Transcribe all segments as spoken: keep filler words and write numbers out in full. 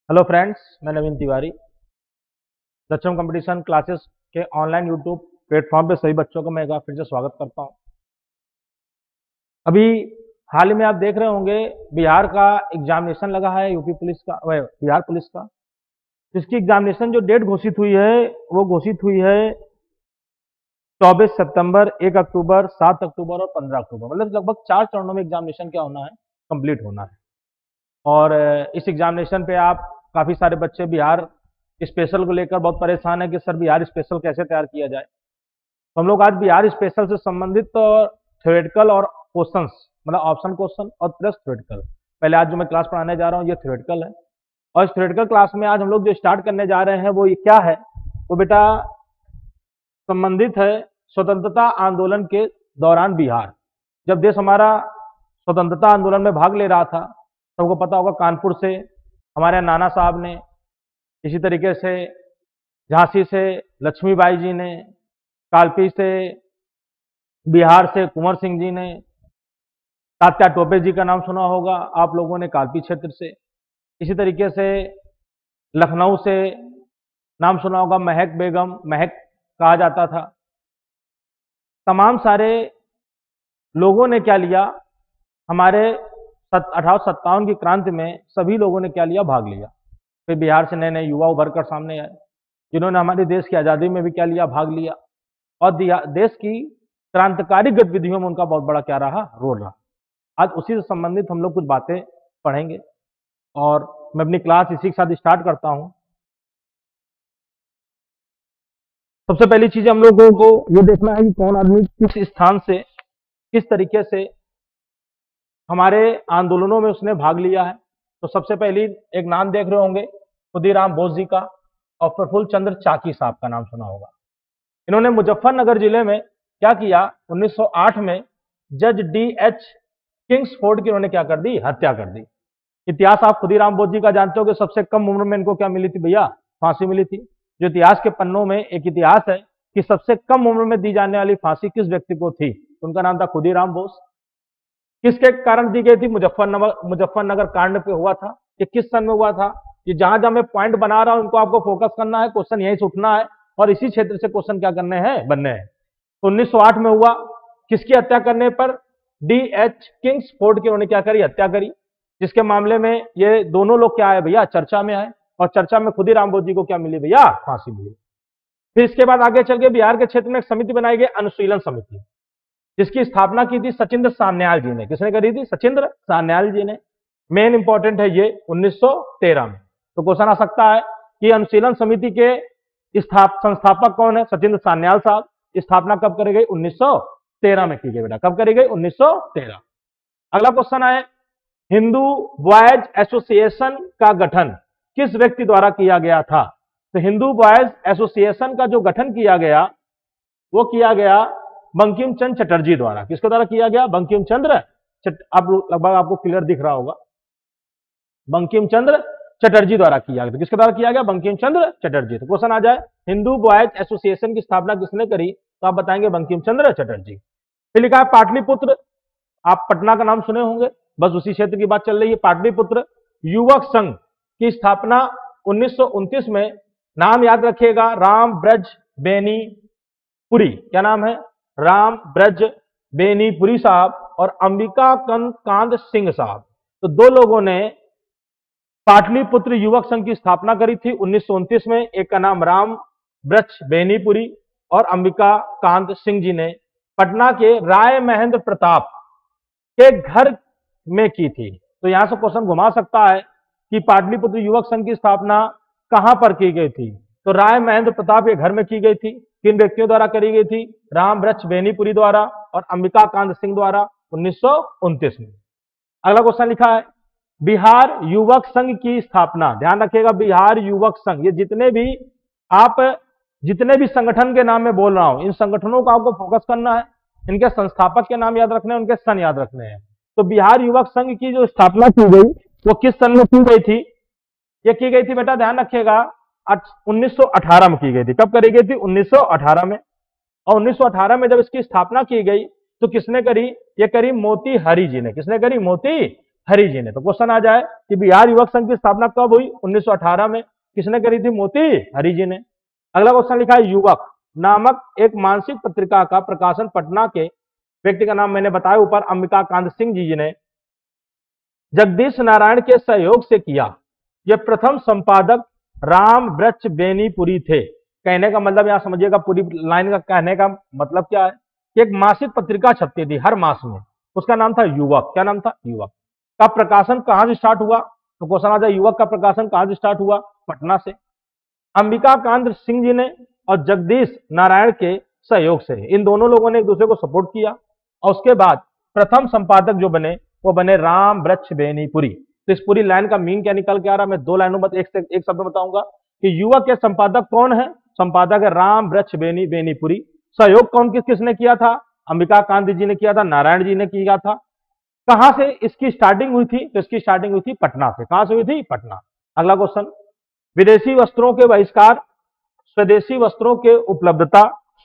Hello friends, मैं Naveen Tiwari. Lakshyam competition classes के online YouTube platform पे सभी बच्चों को मैं एक बार फिर से स्वागत करता हूं। अभी हाल ही में आप देख रहे होंगे बिहार का एग्जामिनेशन लगा है, यूपी पुलिस का, वह बिहार पुलिस का। जिसकी एग्जामिनेशन जो डेट घोषित हुई है वो घोषित हुई है चौबीस सितंबर, एक अक्टूबर, सात अक्टूबर और पंद्रह अक्टूबर। मतलब लगभग चार चरणों में एग्जामिनेशन क्या होना है, कंप्लीट होना है। और इस एग्जामिनेशन पे आप काफ़ी सारे बच्चे बिहार स्पेशल को लेकर बहुत परेशान है कि सर बिहार स्पेशल कैसे तैयार किया जाए। तो हम लोग आज बिहार स्पेशल से संबंधित तो थ्योरेटिकल और क्वेश्चंस, मतलब ऑप्शन क्वेश्चन और प्लस थ्योरेटिकल, पहले आज जो मैं क्लास पढ़ाने जा रहा हूँ ये थ्योरेटिकल है। और इस थ्योरेटिकल क्लास में आज हम लोग जो स्टार्ट करने जा रहे हैं वो ये क्या है, वो बेटा संबंधित है स्वतंत्रता आंदोलन के दौरान बिहार, जब देश हमारा स्वतंत्रता आंदोलन में भाग ले रहा था। सबको पता होगा कानपुर से हमारे नाना साहब ने, इसी तरीके से झांसी से लक्ष्मीबाई जी ने, कालपी से बिहार से कुंवर सिंह जी ने, तात्या टोपे जी का नाम सुना होगा आप लोगों ने कालपी क्षेत्र से। इसी तरीके से लखनऊ से नाम सुना होगा महक बेगम, महक कहा जाता था। तमाम सारे लोगों ने क्या लिया, हमारे अठारह सौ सत्तावन की क्रांति में सभी लोगों ने क्या लिया, भाग लिया। फिर बिहार से नए नए युवा उभर कर सामने आए जिन्होंने हमारे देश की आज़ादी में भी क्या लिया, भाग लिया। और देश की क्रांतिकारी गतिविधियों में उनका बहुत बड़ा क्या रहा, रोल रहा। आज उसी से संबंधित हम लोग कुछ बातें पढ़ेंगे और मैं अपनी क्लास इसी के साथ स्टार्ट करता हूं। सबसे पहली चीज हम लोगों को ये देखना है कि कौन आदमी किस स्थान से किस तरीके से हमारे आंदोलनों में उसने भाग लिया है। तो सबसे पहली एक नाम देख रहे होंगे खुदीराम बोस जी का, और प्रफुल्ल चंद्र चाकी साहब का नाम सुना होगा। इन्होंने मुजफ्फरनगर जिले में क्या किया, उन्नीस सौ आठ में जज डी एच किंग्सफोर्ड की उन्होंने क्या कर दी, हत्या कर दी। इतिहास आप खुदीराम बोस जी का जानते हो कि सबसे कम उम्र में इनको क्या मिली थी भैया, फांसी मिली थी। जो इतिहास के पन्नों में एक इतिहास है कि सबसे कम उम्र में दी जाने वाली फांसी किस व्यक्ति को थी, उनका नाम था खुदीराम बोस। किसके कारण दी गई थी, मुजफ्फरनगर मुजफ्फरनगर कांड पे हुआ था। ये किस सन में हुआ था, ये जहां जहां मैं पॉइंट बना रहा हूं उनको आपको फोकस करना है, क्वेश्चन यहीं से उठना है और इसी क्षेत्र से क्वेश्चन क्या करने हैं, बनने हैं। तो उन्नीस सौ आठ में हुआ। किसकी हत्या करने पर, डी एच किंग्सफोर्ड की उन्होंने क्या करी, हत्या करी। जिसके मामले में ये दोनों लोग क्या आए भैया, चर्चा में आए, और चर्चा में खुदीराम बोस जी को क्या मिली भैया, फांसी मिली। फिर इसके बाद आगे चल के बिहार के क्षेत्र में एक समिति बनाई गई, अनुशीलन समिति, जिसकी स्थापना की थी सचिंद्र सान्याल जी ने। किसने करी थी, सचिंद्र सान्याल जी ने। मेन इंपॉर्टेंट है ये उन्नीस सौ तेरह में। तो क्वेश्चन आ सकता है कि अनुशीलन समिति के स्थाप संस्थापक कौन है, सचिंद्र सान्याल साहब। स्थापना कब करी गई, उन्नीस सौ तेरह में की गई बेटा। कब करी गई, उन्नीस सौ तेरह। अगला क्वेश्चन है, हिंदू बॉयज एसोसिएशन का गठन किस व्यक्ति द्वारा किया गया था। तो हिंदू बॉयज एसोसिएशन का जो गठन किया गया वो किया गया बंकिम चंद्र चटर्जी द्वारा। किसके द्वारा किया गया, बंकिम चंद्र चट, अब लगभग आपको क्लियर दिख रहा होगा, बंकिम चंद्र चटर्जी द्वारा किया गया। तो किसके द्वारा किया गया, बंकिम चंद्र चटर्जी। तो क्वेश्चन आ जाए, हिंदू बॉयज एसोसिएशन की स्थापना किसने करी, तो आप बताएंगे बंकिम चंद्र चटर्जी। फिर लिखा है पाटलिपुत्र, आप पटना का नाम सुने होंगे, बस उसी क्षेत्र की बात चल रही है। पाटलिपुत्र युवक संघ की स्थापना उन्नीस सौ उनतीस में, नाम याद रखिएगा, राम ब्रज बेनी पुरी। क्या नाम है, राम ब्रज बेनीपुरी साहब और अंबिका कांत सिंह साहब। तो दो लोगों ने पाटलिपुत्र युवक संघ की स्थापना करी थी उन्नीस सौ उनतीस में। एक का नाम राम ब्रज बेनीपुरी और अंबिका कांत सिंह जी ने पटना के राय महेंद्र प्रताप के घर में की थी। तो यहां से क्वेश्चन घुमा सकता है कि पाटलिपुत्र युवक संघ की स्थापना कहां पर की गई थी, तो राय महेंद्र प्रताप के घर में की गई थी। किन व्यक्तियों द्वारा करी गई थी, राम ब्रज बेनीपुरी द्वारा और अंबिका कांत सिंह द्वारा, उन्नीस सौ उनतीस में। अगला क्वेश्चन लिखा है, बिहार युवक संघ की स्थापना, ध्यान रखिएगा बिहार युवक संघ, ये जितने भी आप जितने भी संगठन के नाम में बोल रहा हूं इन संगठनों को आपको फोकस करना है, इनके संस्थापक के नाम याद रखने हैं, उनके सन याद रखने हैं। तो बिहार युवक संघ की जो स्थापना की गई वो किस सन में की गई थी, ये की गई थी बेटा ध्यान रखिएगा उन्नीस सौ अठारह में की गई थी। कब करी गई थी, उन्नीस सौ अठारह में। और उन्नीस सौ अठारह में जब इसकी स्थापना की गई तो किसने करी, ये करी मोती हरी जी ने। किसने करी, मोती हरि जी ने। तो क्वेश्चन आ जाए कि बिहार युवक संघ की स्थापना कब हुई? उन्नीस सौ अठारह में। किसने करी थी? मोती हरि जी ने। अगला क्वेश्चन लिखा है युवक नामक एक मानसिक पत्रिका का प्रकाशन पटना के व्यक्ति का नाम मैंने बताया ऊपर, अंबिका कांत सिंह जी ने जगदीश नारायण के सहयोग से किया। यह प्रथम संपादक राम वृक्ष बेनीपुरी थे। कहने का मतलब यहां समझिएगा, पूरी लाइन का कहने का मतलब क्या है कि एक मासिक पत्रिका छपती थी हर मास में, उसका नाम था युवक। क्या नाम था? युवक। का प्रकाशन कहां से स्टार्ट हुआ? तो क्वेश्चन आ जाए युवक का प्रकाशन कहां से स्टार्ट हुआ? पटना से। अंबिका कांत सिंह जी ने और जगदीश नारायण के सहयोग से, इन दोनों लोगों ने एक दूसरे को सपोर्ट किया। और उसके बाद प्रथम संपादक जो बने वो बने राम वृक्ष बेनीपुरी। तो इस पूरी लाइन का मीन क्या निकल के आ रहा है? मैं दो लाइनों में एक से एक शब्द बताऊंगा कि युवक के संपादक कौन है? संपादक है राम वृक्ष बेनी बेनीपुरी। सहयोग कौन किस किसने किया था? अंबिका कांत जी ने किया था, नारायण जी ने किया था। कहां से इसकी स्टार्टिंग हुई थी? तो इसकी स्टार्टिंग हुई थी पटना से। कहां से हुई थी? पटना। अगला क्वेश्चन, विदेशी वस्त्रों के बहिष्कार, स्वदेशी वस्त्रों के उपलब्धता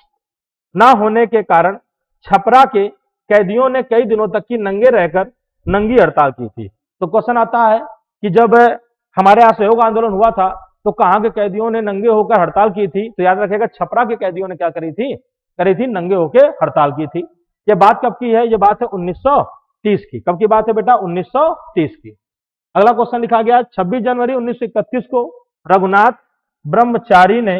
न होने के कारण छपरा के कैदियों ने कई दिनों तक की नंगे रहकर नंगी हड़ताल की थी। तो क्वेश्चन आता है कि जब हमारे यहाँ सहयोग आंदोलन हुआ था तो कहां के कैदियों ने नंगे होकर हड़ताल की थी? तो याद रखिएगा छपरा के कैदियों ने क्या करी थी? करी थी नंगे होकर हड़ताल की थी। यह बात कब की है? यह बात है उन्नीस सौ तीस की। कब की बात है बेटा? उन्नीस सौ तीस की। अगला क्वेश्चन लिखा गया छब्बीस जनवरी उन्नीस सौ इकतीस को रघुनाथ ब्रह्मचारी ने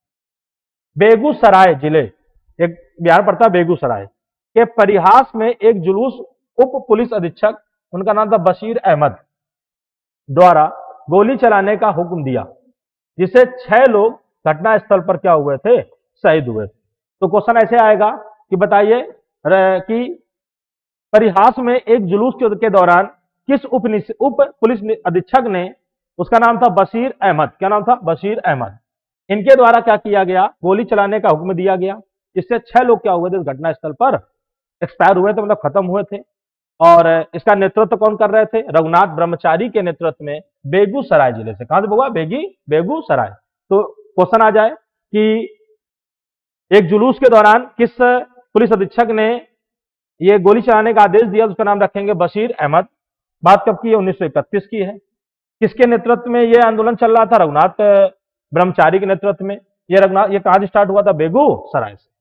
बेगूसराय जिले, एक बिहार पड़ता है बेगूसराय, के परिहास में एक जुलूस उप पुलिस अधीक्षक, उनका नाम था बशीर अहमद, द्वारा गोली चलाने का हुक्म दिया, जिससे छह लोग घटना स्थल पर क्या हुए थे? शहीद हुए थे। तो क्वेश्चन ऐसे आएगा कि बताइए कि परिहास में एक जुलूस के दौरान किस उप उप पुलिस अधीक्षक ने, उसका नाम था बशीर अहमद, क्या नाम था? बशीर अहमद, इनके द्वारा क्या किया गया? गोली चलाने का हुक्म दिया गया, जिससे छह लोग क्या हुए थे? घटना स्थल पर एक्सपायर हुए थे, मतलब खत्म हुए थे। और इसका नेतृत्व कौन कर रहे थे? रघुनाथ ब्रह्मचारी के नेतृत्व में बेगूसराय जिले से। कहां से हुआ? बेगी बेगूसराय। तो क्वेश्चन आ जाए कि एक जुलूस के दौरान किस पुलिस अधीक्षक ने ये गोली चलाने का आदेश दिया? उसका नाम रखेंगे बशीर अहमद। बात कब की है? उन्नीस सौ इकतीस की है। किसके नेतृत्व में यह आंदोलन चल रहा था? रघुनाथ ब्रह्मचारी के नेतृत्व में। यह रघुनाथ ये कहां से स्टार्ट हुआ था? बेगूसराय से।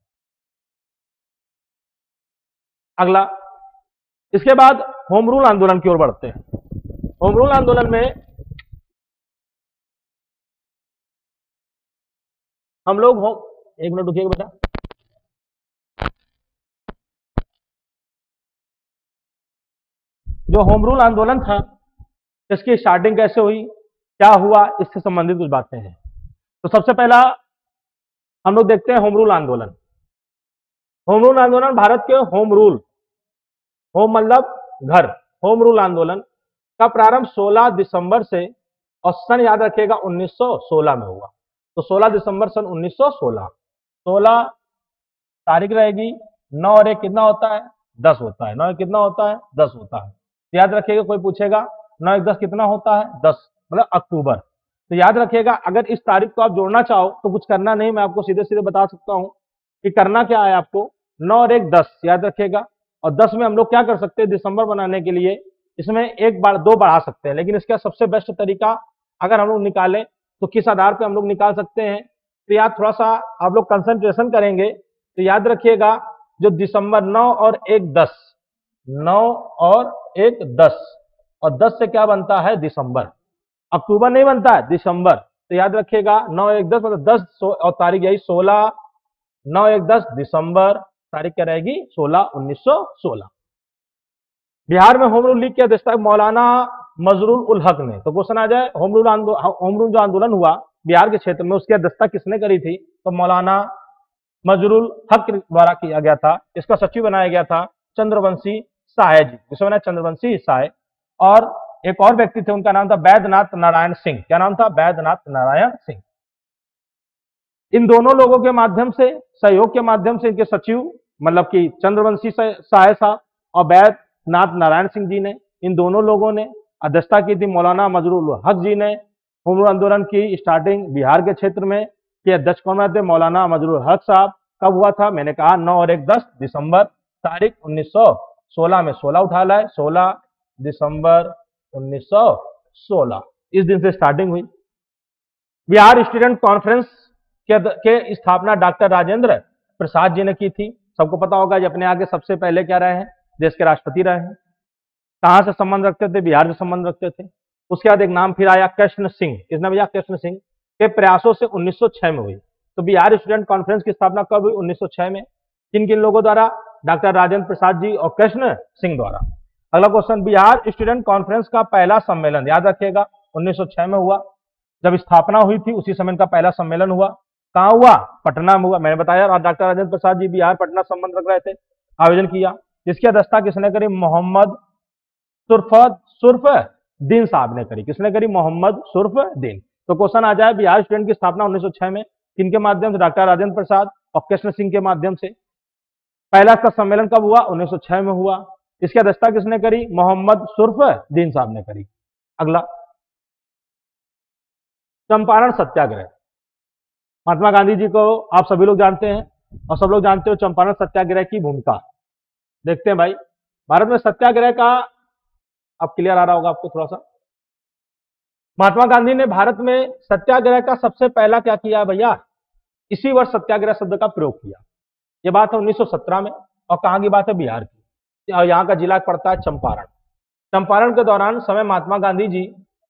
अगला, इसके बाद होम रूल आंदोलन की ओर बढ़ते हैं। होम रूल आंदोलन में हम लोग हो एक मिनट रुकिएगा बेटा। जो होम रूल आंदोलन था इसकी स्टार्टिंग कैसे हुई, क्या हुआ, इससे संबंधित कुछ बातें हैं। तो सबसे पहला हम लोग देखते हैं होम रूल आंदोलन। होम रूल आंदोलन भारत के होम रूल, होम मतलब घर, होम रूल आंदोलन का प्रारंभ सोलह दिसंबर से और सन याद रखिएगा उन्नीस सौ सोलह में हुआ। तो सोलह दिसंबर सन उन्नीस सौ सोलह, सोलह तारीख रहेगी। नौ और एक कितना होता है? दस होता है। नौ एक कितना होता है? दस होता है। तो याद रखिएगा, कोई पूछेगा नौ एक दस कितना होता है? दस, मतलब अक्टूबर। तो याद रखिएगा, अगर इस तारीख को आप जोड़ना चाहो तो कुछ करना नहीं, मैं आपको सीधे सीधे बता सकता हूं कि करना क्या है आपको। नौ और एक दस याद रखिएगा, और दस में हम लोग क्या कर सकते हैं? दिसंबर बनाने के लिए इसमें एक बार दो बढ़ा सकते हैं, लेकिन इसका सबसे बेस्ट तरीका अगर हम लोग निकालें तो किस आधार पे हम लोग निकाल सकते हैं? तो याद थोड़ा सा आप लोग कंसंट्रेशन करेंगे तो याद रखिएगा, जो दिसंबर नौ और एक दस, नौ और एक दस, और दस से क्या बनता है? दिसंबर। अक्टूबर नहीं बनता है, दिसंबर। तो याद रखिएगा नौ एक दस मतलब दस और तारीख यही सोलह, नौ एक दस दिसंबर, तारीख क्या रहेगी? सोलह उन्नीस सौ सोलह। बिहार में होम रूल लीग की अध्यक्षता मौलाना मजरुल उल हक ने। तो क्वेश्चन आ जाए, होम रूल होम रूल जो आंदोलन हुआ बिहार के क्षेत्र में उसकी अध्यक्षता किसने करी थी? तो मौलाना मजरुल हक द्वारा किया गया था। इसका सचिव बनाया गया था चंद्रवंशी साय जी, जिसे बनाया चंद्रवंशी साय। और एक और व्यक्ति थे, उनका नाम था बैद्यनाथ नारायण सिंह। क्या नाम था? बैद्यनाथ नारायण सिंह। इन दोनों लोगों के माध्यम से, सहयोग के माध्यम से, इनके सचिव मतलब कि चंद्रवंशी साय साहब और बैद्यनाथ नारायण सिंह जी ने, इन दोनों लोगों ने अध्यक्षता की थी। मौलाना मजरुल हक जी ने होम रूल आंदोलन की स्टार्टिंग बिहार के क्षेत्र में के अध्यक्ष कौन थे? मौलाना मजरुल हक साहब। कब हुआ था? मैंने कहा नौ और एक दस दिसंबर, तारीख उन्नीस सौ सोलह में। सोलह उठा लाए, सोलह दिसंबर उन्नीस सौ सोलह, इस दिन से स्टार्टिंग हुई। बिहार स्टूडेंट कॉन्फ्रेंस के, के स्थापना डॉक्टर राजेंद्र प्रसाद जी ने की थी। सबको पता होगा ये अपने आगे सबसे पहले क्या रहे हैं, देश के राष्ट्रपति रहे हैं। कहां से संबंध रखते थे, बिहार से संबंध रखते थे। उसके बाद एक नाम फिर आया कृष्ण सिंह, किसने भैया, कृष्ण सिंह के प्रयासों से उन्नीस सौ छह में हुई। तो बिहार स्टूडेंट कॉन्फ्रेंस की स्थापना कब हुई, उन्नीस सौ छह में। किन किन लोगों द्वारा, डॉक्टर राजेंद्र प्रसाद जी और कृष्ण सिंह द्वारा। अगला क्वेश्चन, बिहार स्टूडेंट कॉन्फ्रेंस का पहला सम्मेलन याद रखिएगा उन्नीस सौ छह में हुआ। जब स्थापना हुई थी उसी समय का पहला सम्मेलन हुआ। कहां हुआ, पटना में हुआ। मैंने बताया डॉक्टर राजेंद्र प्रसाद जी बिहार पटना संबंध रख रहे थे, आयोजन किया। इसकी अध्यक्षता किसने करी, मोहम्मद सुर्फ सुर्फ दीन साहब ने करी। किसने करी, मोहम्मद सुर्फ दीन। तो क्वेश्चन आ जाए, बिहार स्टूडेंट की स्थापना उन्नीस सौ छह में किनके माध्यम से, डॉक्टर राजेंद्र प्रसाद और कृष्ण सिंह के माध्यम से। पहला इसका सम्मेलन कब हुआ, उन्नीस सौ छह में हुआ। इसकी अध्यक्षता किसने करी, मोहम्मद सुर्फ दीन साहब ने करी। अगला, चंपारण सत्याग्रह। महात्मा गांधी जी को आप सभी लोग जानते हैं और सब लोग जानते हो चंपारण सत्याग्रह की भूमिका। देखते हैं भाई, भारत में सत्याग्रह का अब क्लियर आ रहा होगा आपको थोड़ा सा। महात्मा गांधी ने भारत में सत्याग्रह का सबसे पहला क्या किया भैया, इसी वर्ष सत्याग्रह शब्द का प्रयोग किया। यह बात है उन्नीस सौ सत्रह में, और कहां की बात है, बिहार की, और यहां का जिला पड़ता है चंपारण। चंपारण के दौरान समय महात्मा गांधी जी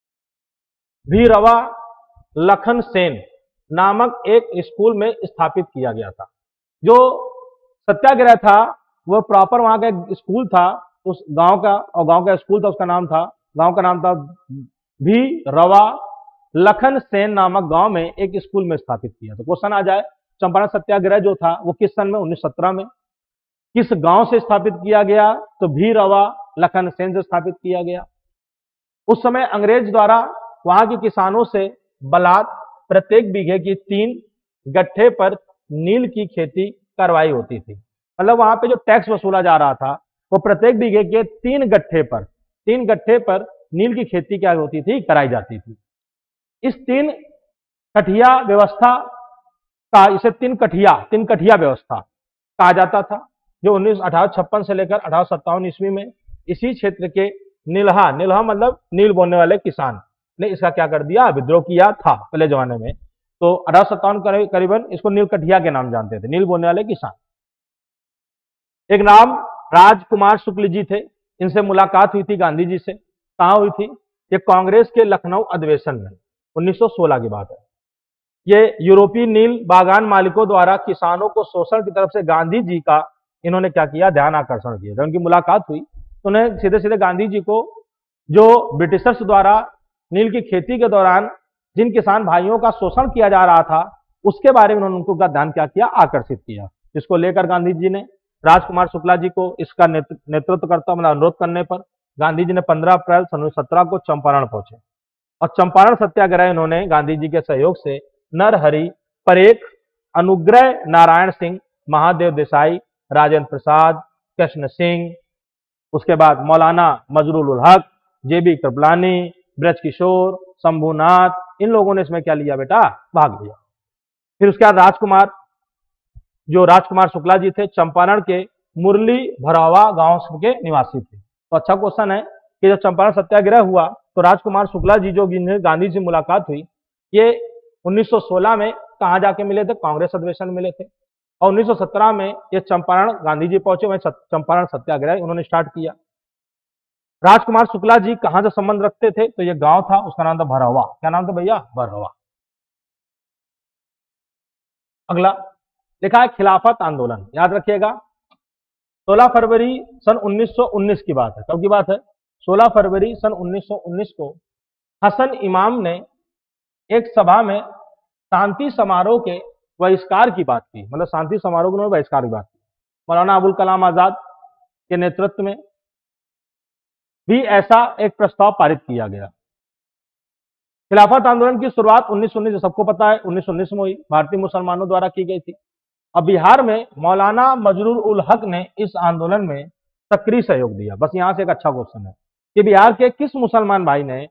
भीरवा लखन सेन नामक एक स्कूल में स्थापित किया गया था। जो सत्याग्रह था वह प्रॉपर वहां का एक स्कूल था, उस गांव का, और गांव का स्कूल था, उसका नाम था, गांव का नाम था भी रवा लखन सेन नामक गांव में एक स्कूल में स्थापित किया। तो क्वेश्चन आ जाए, चंपारण सत्याग्रह जो था वो किस सन में, उन्नीस सौ सत्रह में। किस गांव से स्थापित किया गया, तो भी रवा लखन सेन से स्थापित किया गया। उस समय अंग्रेज द्वारा वहां के किसानों से बलात् प्रत्येक बीघे की तीन गट्ठे पर नील की खेती करवाई होती थी। मतलब वहां पे जो टैक्स वसूला जा रहा था वो प्रत्येक बीघे के तीन गट्ठे पर तीन गट्ठे पर नील की खेती क्या होती थी, कराई जाती थी। इस तीन कठिया व्यवस्था का, इसे तीन कठिया तीन कठिया व्यवस्था कहा जाता था, जो उन्नीस अठारह छप्पन से लेकर अठारह सत्तावन ईस्वी में इसी क्षेत्र के नीलहा नीलहा मतलब नील बोने वाले किसान ने इसका क्या कर दिया, विद्रोह किया था पहले जमाने में। तो अठारह सत्तावन करीबन इसको नील कठिया के नाम जानते थे, नील बोने वाले किसान। एक नाम राजकुमार शुक्ल जी थे, इनसे मुलाकात हुई थी गांधी जी से। कहां हुई थी, ये कांग्रेस के लखनऊ अधिवेशन में, उन्नीस सौ सोलह की बात है। ये यूरोपीय नील बागान मालिकों द्वारा किसानों को शोषण की तरफ से गांधी जी का इन्होंने क्या किया, ध्यान आकर्षण किया। जब उनकी मुलाकात हुई तो उन्हें सीधे सीधे गांधी जी को जो ब्रिटिशर्स द्वारा नील की खेती के दौरान जिन किसान भाइयों का शोषण किया जा रहा था उसके बारे में उन्होंने उनको का ध्यान क्या किया, आकर्षित किया। जिसको लेकर गांधी जी ने राजकुमार शुक्ला जी को इसका नेतृत्व करता मतलब अनुरोध करने पर गांधी जी ने पंद्रह अप्रैल सन उन्नीस सौ सत्रह को चंपारण पहुंचे और चंपारण सत्याग्रह इन्होंने गांधी जी के सहयोग से नरहरि परेख, अनुग्रह नारायण सिंह, महादेव देसाई, राजेंद्र प्रसाद, कृष्ण सिंह, उसके बाद मौलाना मजरूल उल हक, जेबी कृपलानी, ब्रजकिशोर, शंभुनाथ, इन लोगों ने इसमें क्या लिया बेटा, भाग लिया। फिर उसके बाद राजकुमार जो राजकुमार शुक्ला जी थे चंपारण के मुरली भरावा गांव के निवासी थे। तो अच्छा क्वेश्चन है कि जब चंपारण सत्याग्रह हुआ तो राजकुमार शुक्ला जी जो जिन्हें गांधी से मुलाकात हुई, ये उन्नीस सौ सोलह में कहां जाके मिले थे, कांग्रेस अधिवेशन में मिले थे। और उन्नीस सौ सत्रह में ये चंपारण गांधी जी पहुंचे, वहीं चंपारण सत्याग्रह उन्होंने स्टार्ट किया। राजकुमार शुक्ला जी कहां से संबंध रखते थे, तो ये गांव था, उसका नाम था भरवा। क्या नाम था भैया, भरवा। अगला लिखा है खिलाफत आंदोलन, याद रखिएगा सोलह फरवरी सन उन्नीस सौ उन्नीस की बात है। कब की बात है, सोलह फरवरी सन उन्नीस सौ उन्नीस को हसन इमाम ने एक सभा में शांति समारोह के बहिष्कार की बात की, मतलब शांति समारोह में बहिष्कार की बात की। मौलाना अबुल कलाम आजाद के नेतृत्व में भी ऐसा एक प्रस्ताव पारित किया गया। खिलाफत आंदोलन की शुरुआत उन्नीस सौ उन्नीस, सबको पता है उन्नीस सौ उन्नीस में हुई, भारतीय मुसलमानों द्वारा की गई थी। अब बिहार में मौलाना मजरूर उल हक ने इस आंदोलन में सक्रिय सहयोग दिया। बस यहां से एक अच्छा क्वेश्चन है कि बिहार के किस मुसलमान भाई ने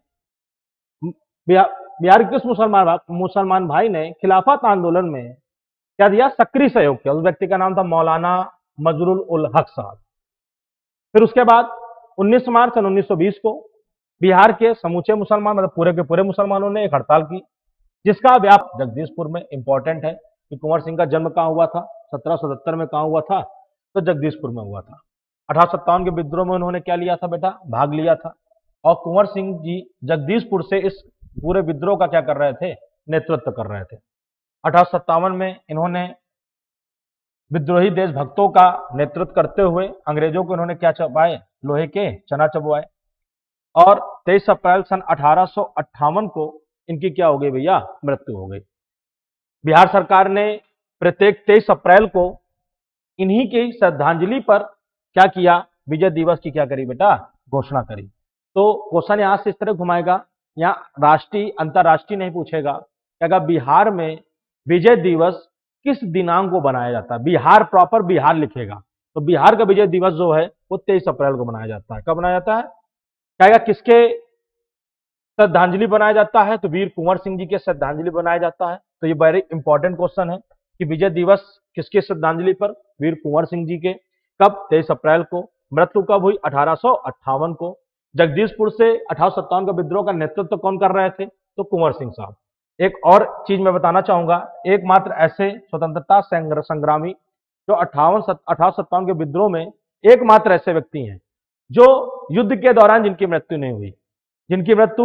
बिहार के किस मुसलमान मुसलमान भाई ने खिलाफत आंदोलन में क्या दिया, सक्रिय सहयोग किया। उस व्यक्ति का नाम था मौलाना मजरूर उल हक साहब। फिर उसके बाद उन्नीस मार्च सन उन्नीस सौ बीस को बिहार के समूचे मुसलमान, मतलब पूरे के पूरे मुसलमानों ने एक हड़ताल की, जिसका व्याप जगदीशपुर में इंपॉर्टेंट है कि कुंवर सिंह का जन्म कहाँ हुआ था, सत्रह सौ सत्तर में कहाँ हुआ था, तो जगदीशपुर में हुआ था। अठारह सत्तावन के विद्रोह में उन्होंने क्या लिया था बेटा, भाग लिया था। और कुंवर सिंह जी जगदीशपुर से इस पूरे विद्रोह का क्या कर रहे थे, नेतृत्व कर रहे थे। अठारह सत्तावन में इन्होंने विद्रोही देशभक्तों का नेतृत्व करते हुए अंग्रेजों को इन्होंने क्या चबाए, लोहे के चना चबवाए। और तेईस अप्रैल सन अठारह सौ अट्ठावन को इनकी क्या हो गई भैया, मृत्यु हो गई। बिहार सरकार ने प्रत्येक तेईस अप्रैल को इन्हीं की श्रद्धांजलि पर क्या किया, विजय दिवस की क्या करी बेटा, घोषणा करी। तो क्वेश्चन यहां से इस तरह घुमाएगा, यहाँ राष्ट्रीय अंतरराष्ट्रीय नहीं पूछेगा, क्या बिहार में विजय दिवस किस दिनांक को बनाया जाता है, बिहार प्रॉपर बिहार लिखेगा। तो बिहार का विजय दिवस जो है वो तेईस अप्रैल को मनाया जाता है। कब मनाया जाता है, क्या किसके श्रद्धांजलि बनाया जाता है, तो वीर कुंवर सिंह जी के श्रद्धांजलि बनाया जाता है। तो ये वेरी इंपॉर्टेंट क्वेश्चन है कि विजय दिवस किसके श्रद्धांजलि पर, वीर कुंवर सिंह जी के। कब, तेईस अप्रैल को। मृत्यु कब हुई, अठारह सौ अट्ठावन को। जगदीशपुर से अठारह सौ सत्तावन का विद्रोह का नेतृत्व कौन कर रहे थे, तो कुंवर सिंह साहब। एक और चीज मैं बताना चाहूंगा, एकमात्र ऐसे स्वतंत्रता संग्रामी जो अट्ठावन अठारह सौ सत्तावन के विद्रोह में एकमात्र ऐसे व्यक्ति हैं जो युद्ध के दौरान जिनकी मृत्यु नहीं हुई, जिनकी मृत्यु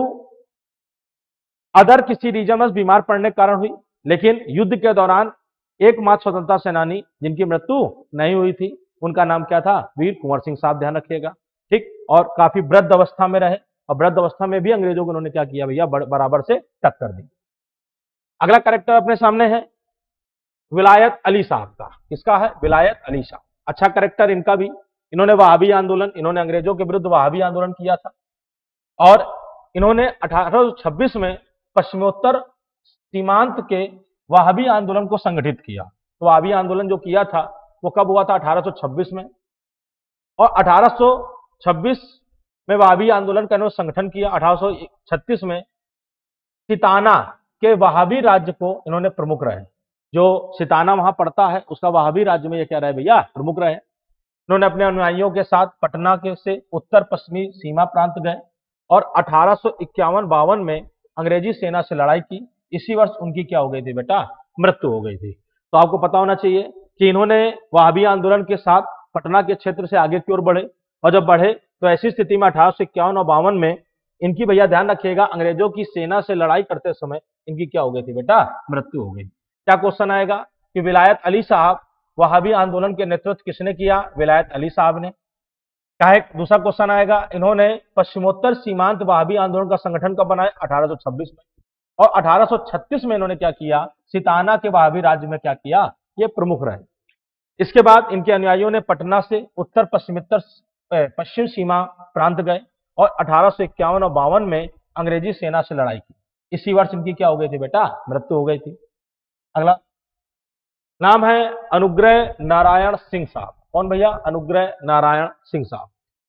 अदर किसी रीजन में बीमार पड़ने के कारण हुई, लेकिन युद्ध के दौरान एकमात्र स्वतंत्रता सेनानी जिनकी मृत्यु नहीं हुई थी, उनका नाम क्या था, वीर कुंवर सिंह साहब, ध्यान रखिएगा, ठीक। और काफी वृद्ध अवस्था में रहे, और वृद्ध अवस्था में भी अंग्रेजों को उन्होंने क्या किया भैया, बराबर से टक्कर दी। अगला कैरेक्टर अपने सामने है विलायत अली साहब का। किसका है, विलायत अली साहब। अच्छा कैरेक्टर इनका भी, इन्होंने वहाबी आंदोलन, इन्होंने अंग्रेजों के विरुद्ध वहाबी आंदोलन किया था, और इन्होंने अठारह सौ छब्बीस में पश्चिमोत्तर सीमांत के वहाबी आंदोलन को संगठित किया। तो वहाबी आंदोलन जो किया था वो कब हुआ था, अठारह सौ छब्बीस में। और अठारह सौ छब्बीस में वहाबी आंदोलन का इन्होंने संगठन किया। अठारह सौ छत्तीस में सिताना के वहाबी राज्य को इन्होंने प्रमुख रहे, जो सिताना वहां पड़ता है उसका वहाबी राज्य में ये क्या रहे भैया, प्रमुख रहे। इन्होंने अपने अनुयायियों के साथ पटना के से उत्तर पश्चिमी सीमा प्रांत गए, और अठारह सौ इक्यावन बावन में अंग्रेजी सेना से लड़ाई की। इसी वर्ष उनकी क्या हो गई थी बेटा, मृत्यु हो गई थी। तो आपको पता होना चाहिए कि इन्होंने वहाबी आंदोलन के साथ पटना के क्षेत्र से आगे की ओर बढ़े, और जब बढ़े तो ऐसी स्थिति में अठारह सौ इक्यावन और बावन में इनकी, भैया ध्यान रखिएगा, अंग्रेजों की सेना से लड़ाई करते समय इनकी क्या हो गई थी बेटा, मृत्यु हो गई। क्या क्वेश्चन आएगा कि विलायत अली साहब, वहाबी आंदोलन के नेतृत्व किसने किया, विलायत अली साहब ने। क्या है दूसरा क्वेश्चन आएगा, इन्होंने पश्चिमोत्तर सीमांत वहाबी आंदोलन का संगठन कब बनाया, अठारह सौ छब्बीस में। और अठारह सौ छत्तीस में इन्होंने क्या किया, सिताना के वहाबी राज्य में क्या किया, ये प्रमुख रहे। इसके बाद इनके अनुयायियों ने पटना से उत्तर पश्चिमोत्तर पश्चिम सीमा प्रांत गए, और अठारह सौ इक्यावन और बावन में अंग्रेजी सेना से लड़ाई की। इसी वर्ष इनकी क्या हो गई थी बेटा, मृत्यु हो गई थी। अगला नाम है अनुग्रह नारायण सिंह साहब। कौन भैया, अनुग्रह नारायण सिंह साहब।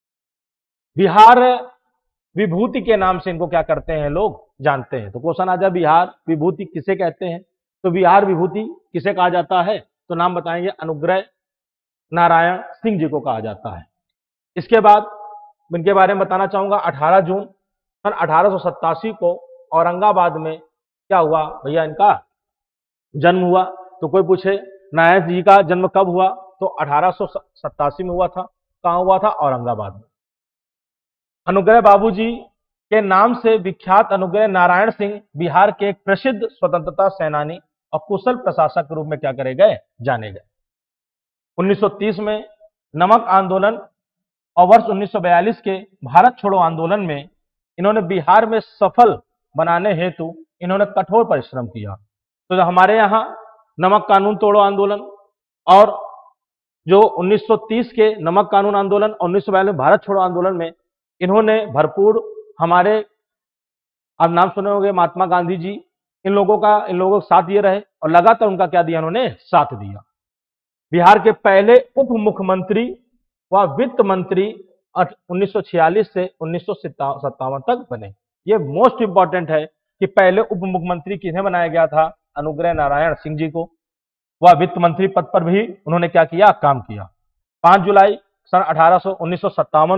बिहार विभूति के नाम से इनको क्या करते हैं लोग, जानते हैं। तो क्वेश्चन आ जाए, बिहार विभूति किसे कहते हैं, तो बिहार विभूति किसे कहा जाता है, तो नाम बताएंगे, अनुग्रह नारायण सिंह जी को कहा जाता है। इसके बाद इनके बारे में बताना चाहूंगा, अठारह जून सन अठारह सौ सत्तासी को औरंगाबाद में क्या हुआ भैया, इनका जन्म हुआ। तो कोई पूछे नारायण जी का जन्म कब हुआ, तो अठारह सौ सत्तासी में हुआ था। कहां हुआ था, औरंगाबाद में। अनुग्रह बाबूजी के नाम से विख्यात अनुग्रह नारायण सिंह बिहार के एक प्रसिद्ध स्वतंत्रता सेनानी और कुशल प्रशासक के रूप में क्या करे गए, जाने गए। उन्नीस सौ तीस में नमक आंदोलन और वर्ष उन्नीस सौ बयालीस के भारत छोड़ो आंदोलन में इन्होंने बिहार में सफल बनाने हेतु इन्होंने कठोर परिश्रम किया। तो हमारे यहाँ नमक कानून तोड़ो आंदोलन और जो उन्नीस सौ तीस के नमक कानून आंदोलन और उन्नीस सौ बयालीस में भारत छोड़ो आंदोलन में इन्होंने भरपूर, हमारे आप नाम सुने होंगे महात्मा गांधी जी, इन लोगों का इन लोगों का साथ ये रहे और लगातार उनका क्या दिया, उन्होंने साथ दिया। बिहार के पहले उप मुख्यमंत्री व वित्त मंत्री उन्नीस सौ छियालीस से उन्नीस सौ सत्तावन तक बने। ये मोस्ट इंपॉर्टेंट है कि पहले उप मुख्यमंत्री किन्हें बनाया गया था, अनुग्रह नारायण सिंह जी को। वह वित्त मंत्री पद पर भी उन्होंने क्या किया, काम किया। पांच जुलाई सन अठारह सौ उन्नीस सौ सत्तावन को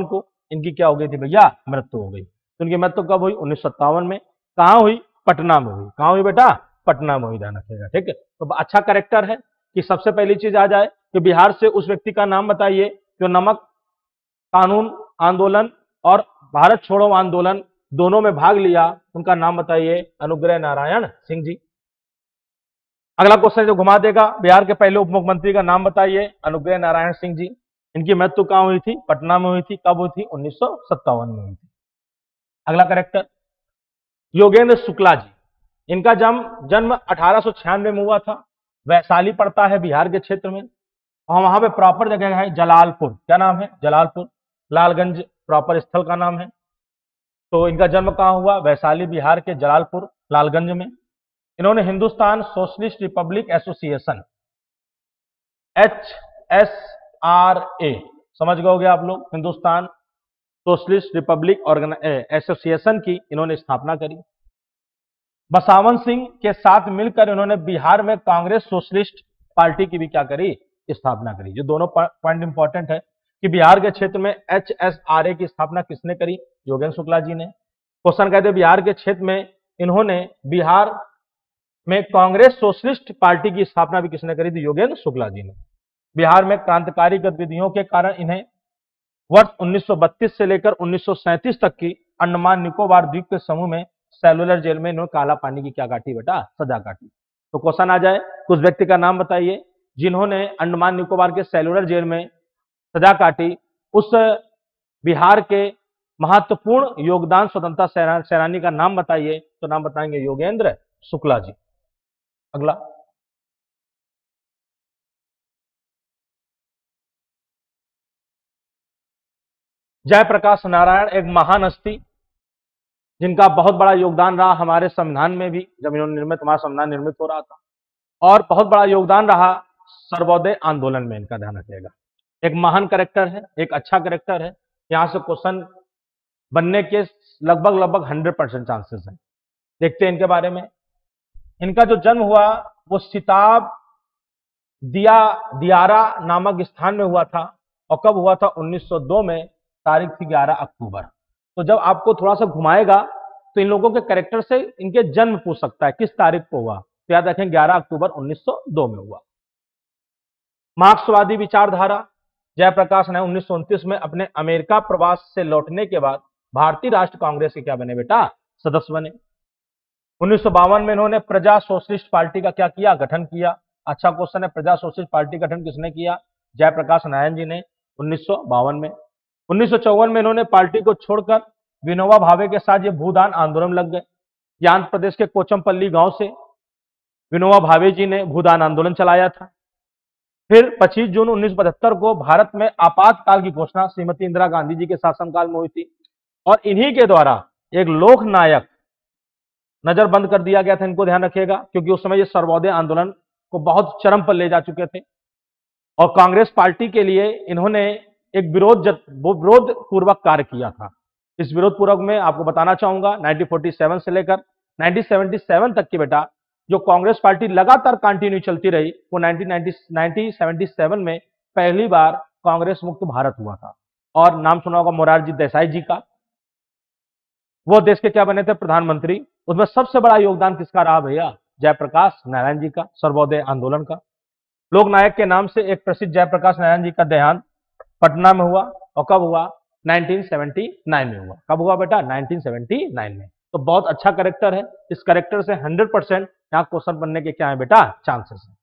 इनकी क्या हो गई थी भैया, मृत्यु हो गई। तो इनकी मृत्यु कब हुई, उन्नीस सौ सत्तावन में। कहाँ हुई, पटना में हुई। कहाँ हुई बेटा, पटना में हुई, ध्यान रखिएगा, ठीक है। तो अच्छा करेक्टर है कि सबसे पहली चीज आ जाए कि बिहार से उस व्यक्ति का नाम बताइए जो नमक कानून आंदोलन और भारत छोड़ो आंदोलन दोनों में भाग लिया, उनका नाम बताइए, अनुग्रह नारायण सिंह जी। अगला क्वेश्चन जो घुमा देगा, बिहार के पहले उप मुख्यमंत्री का नाम बताइए, अनुग्रह नारायण सिंह जी। इनकी मृत्यु कहां हुई थी, पटना में हुई थी। कब हुई थी, उन्नीस सौ सत्तावन में हुई थी। अगला करेक्टर योगेंद्र शुक्ला जी। इनका जन्म जन्म अठारह सौ छियानवे में हुआ था। वैशाली पड़ता है बिहार के क्षेत्र में, और वहां पे प्रॉपर जगह है जलालपुर। क्या नाम है, जलालपुर। लालगंज प्रॉपर स्थल का नाम है। तो इनका जन्म कहां हुआ, वैशाली बिहार के जलालपुर लालगंज में। इन्होंने Hindustan Socialist Republic Association H S R A, समझ गए होगे आप लोग, हिंदुस्तान सोशलिस्ट रिपब्लिक एसोसिएशन की इन्होंने स्थापना करी। बसावन सिंह के साथ मिलकर इन्होंने बिहार में कांग्रेस सोशलिस्ट पार्टी की भी क्या करी, स्थापना करी। जो दोनों पॉइंट इंपॉर्टेंट है कि बिहार के क्षेत्र में एच एस आर ए की स्थापना किसने करी, योगेंद्र शुक्ला जी ने। क्वेश्चन कहते हैं बिहार के क्षेत्र में इन्होंने बिहार में कांग्रेस सोशलिस्ट पार्टी की स्थापना भी किसने करी थी, योगेंद्र शुक्ला जी ने। बिहार में क्रांतिकारी गतिविधियों के कारण इन्हें वर्ष उन्नीस सौ बत्तीस से लेकर उन्नीस सौ सैंतीस तक की अंडमान निकोबार द्वीप के समूह में सेलुलर जेल में इन्होंने काला पानी की क्या काटी बेटा, सजा काटी। तो क्वेश्चन आ जाए, उस व्यक्ति का नाम बताइए जिन्होंने अंडमान निकोबार के सेलुलर जेल में सजा काटी। उस बिहार के महत्वपूर्ण योगदान स्वतंत्रता सेनानी का नाम बताइए। तो नाम बताएंगे योगेंद्र शुक्ला जी। अगला जयप्रकाश नारायण, एक महान हस्ती जिनका बहुत बड़ा योगदान रहा हमारे संविधान में भी, जब इन्होंने निर्मित हमारा संविधान निर्मित हो रहा था, और बहुत बड़ा योगदान रहा सर्वोदय आंदोलन में। इनका ध्यान रखिएगा। एक महान करेक्टर है, एक अच्छा करेक्टर है। यहां से क्वेश्चन बनने के लगभग लगभग हंड्रेड परसेंट चांसेस हैं। देखते हैं इनके बारे में। इनका जो जन्म हुआ वो सिताब दिया दियारा नामक स्थान में हुआ था, और कब हुआ था, उन्नीस सौ दो में। तारीख थी ग्यारह अक्टूबर। तो जब आपको थोड़ा सा घुमाएगा तो इन लोगों के कैरेक्टर से इनके जन्म पूछ सकता है, किस तारीख को हुआ। तो याद रखें ग्यारह अक्टूबर उन्नीस सौ दो में हुआ। मार्क्सवादी विचारधारा, जयप्रकाश ने उन्नीस सौ उनतीस में अपने अमेरिका प्रवास से लौटने के बाद भारतीय राष्ट्र कांग्रेस के क्या बने बेटा, सदस्य बने। उन्नीस सौ बावन में इन्होंने प्रजा सोशलिस्ट पार्टी का क्या किया, गठन किया। अच्छा क्वेश्चन है, प्रजा सोशलिस्ट पार्टी गठन किसने किया, जयप्रकाश नारायण जी ने, उन्नीस सौ बावन में। उन्नीस सौ चौवन में इन्होंने पार्टी को छोड़कर विनोबा भावे के साथ ये भूदान आंदोलन लग गए। ये आंध्र प्रदेश के कोचमपल्ली गांव से विनोबा भावे जी ने भूदान आंदोलन चलाया था। फिर पच्चीस जून उन्नीस सौ पचहत्तर को भारत में आपातकाल की घोषणा श्रीमती इंदिरा गांधी जी के शासनकाल में हुई थी, और इन्हीं के द्वारा एक लोक नायक नजरबंद कर दिया गया था। इनको ध्यान रखिएगा, क्योंकि उस समय ये सर्वोदय आंदोलन को बहुत चरम पर ले जा चुके थे, और कांग्रेस पार्टी के लिए इन्होंने एक विरोध विरोध पूर्वक कार्य किया था। इस विरोध पूर्वक में आपको बताना चाहूंगा उन्नीस सौ सैंतालीस से लेकर उन्नीस सौ सतहत्तर तक की बेटा जो कांग्रेस पार्टी लगातार कंटिन्यू चलती रही, वो उन्नीस सौ सतहत्तर में पहली बार कांग्रेस मुक्त भारत हुआ था। और नाम सुना होगा मोरारजी देसाई जी का, वो देश के क्या बने थे, प्रधानमंत्री। उसमें सबसे बड़ा योगदान किसका रहा भैया, जयप्रकाश नारायण जी का, सर्वोदय आंदोलन का। लोक नायक के नाम से एक प्रसिद्ध जयप्रकाश नारायण जी का देहांत पटना में हुआ, और कब हुआ, उन्नीस सौ उन्यासी में हुआ। कब हुआ बेटा, उन्नीस सौ उन्यासी में। तो बहुत अच्छा करेक्टर है। इस करेक्टर से हंड्रेड परसेंट यहां क्वेश्चन बनने के क्या है बेटा, चांसेस है।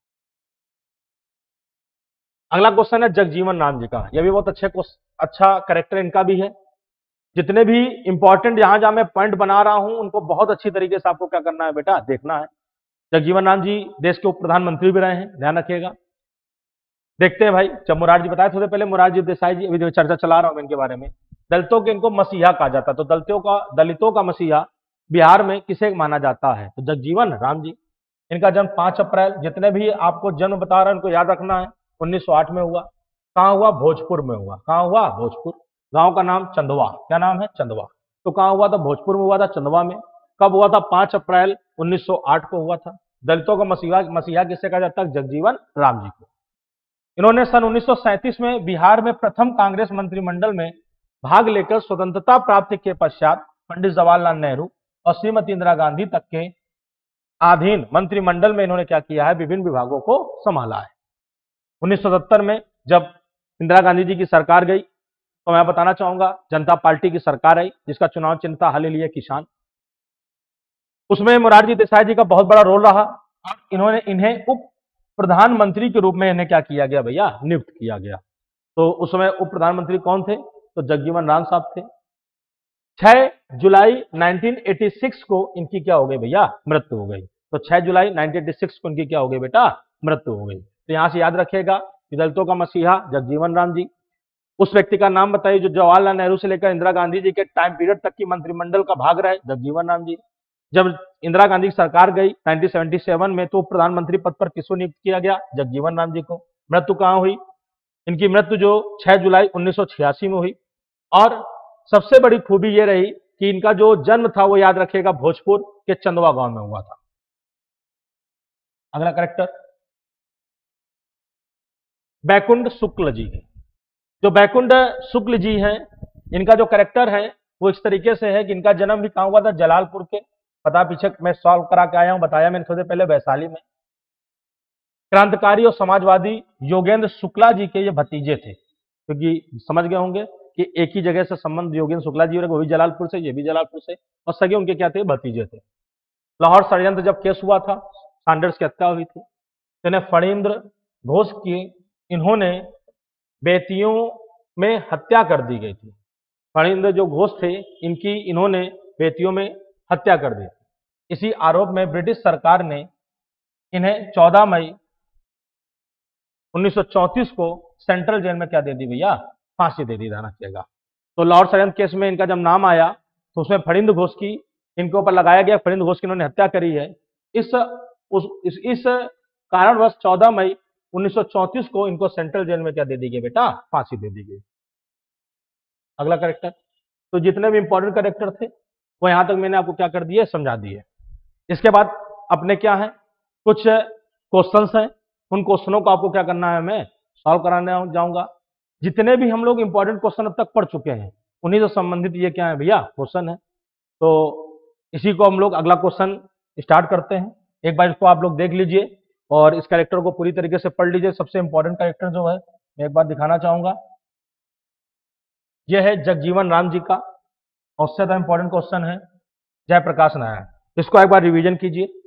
अगला क्वेश्चन है जगजीवन राम जी का। यह भी बहुत अच्छे अच्छा करेक्टर इनका भी है। जितने भी इंपॉर्टेंट जहां जहां मैं पॉइंट बना रहा हूं उनको बहुत अच्छी तरीके से आपको क्या करना है बेटा, देखना है। जगजीवन राम जी देश के उप प्रधानमंत्री भी रहे हैं, ध्यान रखिएगा। देखते हैं भाई, जब मुरारजी बताए थोड़े पहले, मुरारजी देसाई जी, अभी जो चर्चा चला रहा हूं इनके बारे में। दलितों के इनको मसीहा कहा जाता है, तो दलितों का दलितों का मसीहा बिहार में किसे माना जाता है, तो जगजीवन राम जी। इनका जन्म पांच अप्रैल, जितने भी आपको जन्म बता रहे हैं उनको याद रखना है, उन्नीस सौ आठ में हुआ। कहां हुआ, भोजपुर में हुआ। कहां हुआ, भोजपुर। गांव का नाम चंदवा। क्या नाम है, चंदवा। तो कहां हुआ था, भोजपुर में हुआ था, चंदवा में। कब हुआ था, पांच अप्रैल उन्नीस सौ आठ को हुआ था। दलितों का मसीहा मसीहा किसे कहा जाता है, जगजीवन राम जी को। इन्होंने सन उन्नीस सौ सैंतीस में बिहार में प्रथम कांग्रेस मंत्रिमंडल में भाग लेकर स्वतंत्रता प्राप्ति के पश्चात पंडित जवाहरलाल नेहरू और श्रीमती इंदिरा गांधी तक के अधीन मंत्रिमंडल में इन्होंने क्या किया है, विभिन्न विभागों को संभाला है। उन्नीस सौ सत्तर में जब इंदिरा गांधी जी की सरकार गई तो मैं बताना चाहूंगा जनता पार्टी की सरकार आई, जिसका चुनाव चिन्ह था हल लिए किसान। उसमें मोरारजी देसाई जी का बहुत बड़ा रोल रहा और इन्होंने इन्हें उप प्रधानमंत्री के रूप में इन्हें क्या किया गया भैया, नियुक्त किया गया। तो उस समय उप प्रधानमंत्री कौन थे, तो जगजीवन राम साहब थे। छह जुलाई उन्नीस सौ छियासी को इनकी क्या हो गई भैया, मृत्यु हो गई। तो छह जुलाई उन्नीस सौ छियासी को इनकी क्या हो गई बेटा, मृत्यु हो गई। तो यहां से याद रखिएगा कि दलितों का मसीहा जगजीवन राम जी। उस व्यक्ति का नाम बताइए जो जवाहरलाल नेहरू से लेकर इंदिरा गांधी जी के टाइम पीरियड तक की मंत्रिमंडल का भाग रहे, जगजीवन राम जी। जब इंदिरा गांधी की सरकार गई उन्नीस सौ सतहत्तर में तो प्रधानमंत्री पद पर किसको नियुक्त किया गया, जगजीवन राम जी को। मृत्यु कहां हुई, इनकी मृत्यु जो छह जुलाई उन्नीस सौ छियासी में हुई। और सबसे बड़ी खूबी ये रही कि इनका जो जन्म था वो याद रखिएगा भोजपुर के चंदवा गांव में हुआ था। अगला कैरेक्टर बैकुंठ शुक्ल जी है। जो बैकुंठ शुक्ल जी हैं, इनका जो कैरेक्टर है वो इस तरीके से है कि इनका जन्म भी कहां हुआ था, जलालपुर के। पता पीछे मैं सॉल्व करा के आया हूं, बताया मैंने थोड़ी देर पहले, वैशाली में। क्रांतिकारी और समाजवादी योगेंद्र शुक्ला जी के ये भतीजे थे, क्योंकि समझ गए होंगे कि एक ही जगह से संबंध योगेंद्र शुक्ला जी और वो भी जलालपुर से, ये भी जलालपुर से, और सगे उनके क्या थे, भतीजे थे। लाहौर षड्यंत्र जब केस हुआ था, सैंडर्स की हत्या हुई थी, तो इन्हें फणींद्र घोष की इन्होंने बेतियों में हत्या कर दी गई थी। फणींद्र जो घोष थे इनकी इन्होंने बेतियों में हत्या कर दी। इसी आरोप में ब्रिटिश सरकार ने इन्हें चौदह मई उन्नीस सौ चौंतीस को सेंट्रल जेल में क्या दे दी भैया, फांसी दे दी, ध्यान रखिएगा। तो लाहौर षड्यंत्र केस में इनका जब नाम आया तो उसमें फणींद्र घोष की इनके ऊपर लगाया गया, फणींद्र घोष की इन्होंने हत्या करी है। इस उस इस, इस कारणवश चौदह मई उन्नीस सौ चौंतीस को इनको सेंट्रल जेल में क्या दे दी गई बेटा, फांसी दे दी गई। अगला कैरेक्टर, तो जितने भी इंपॉर्टेंट कैरेक्टर थे वो यहां तक मैंने आपको क्या कर दिए, समझा दिए। इसके बाद अपने क्या है, कुछ क्वेश्चंस हैं, उन क्वेश्चनों को आपको क्या करना है, मैं सॉल्व कराने जाऊंगा। जितने भी हम लोग इंपॉर्टेंट क्वेश्चन अब तक पढ़ चुके हैं उन्हीं से संबंधित ये क्या है भैया, क्वेश्चन है। तो इसी को हम लोग अगला क्वेश्चन स्टार्ट करते हैं। एक बार इसको आप लोग देख लीजिए और इस कैरेक्टर को पूरी तरीके से पढ़ लीजिए। सबसे इंपॉर्टेंट कैरेक्टर जो है मैं एक बार दिखाना चाहूंगा, यह है जगजीवन राम जी का, और उससे ज्यादा इंपॉर्टेंट क्वेश्चन है जयप्रकाश नारायण। इसको एक बार रिवीजन कीजिए।